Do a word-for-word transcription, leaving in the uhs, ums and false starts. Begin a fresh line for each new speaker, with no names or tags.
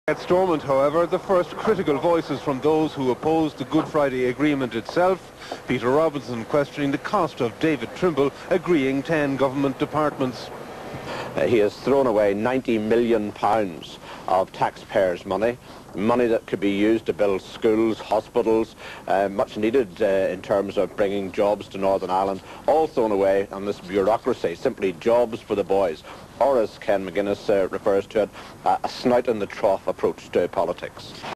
At Stormont, however, the first critical voices from those who opposed the Good Friday Agreement itself. Peter Robinson questioning the cost of David Trimble agreeing ten government departments.
Uh, he has thrown away ninety million pounds of taxpayers' money, money that could be used to build schools, hospitals, uh, much needed uh, in terms of bringing jobs to Northern Ireland, all thrown away on this bureaucracy, simply jobs for the boys, or as Ken McGuinness uh, refers to it, uh, a snout in the trough approach to politics.